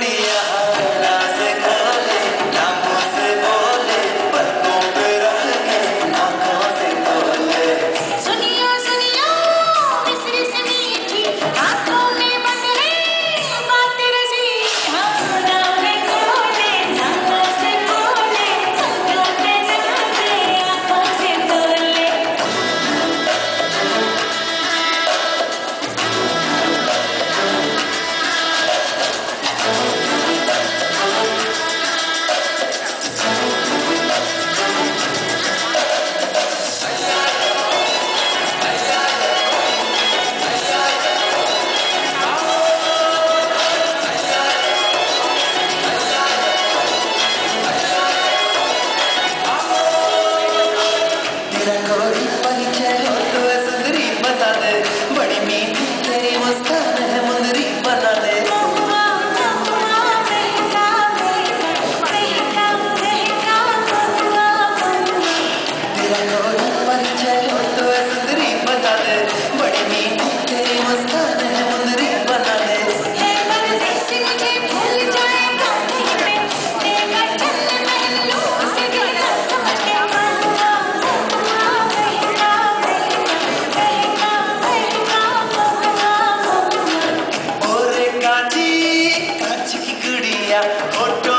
गुड़िया गला से खोले ना मुंह से बोले पलकों पे रख के आंखों से बोले। सुनियो सुनियो मिस्री से मीठी आंखों में बंधे बात रसी ना में खोले ना मुंह से बोले पलकों पे रख के आंखों से बोले। तेरा कोई परिचय हो तो ऐ सुंदरी बता दे, बड़ी मीठी तेरी मुस्कान है मुंदरी बना दे। तेरा कोई परिचय हो तो ऐ सुंदरी बता दे, बड़ी मीठी तेरी मुस्कान है मुंदरी बना दे। काची काची की गुड़िया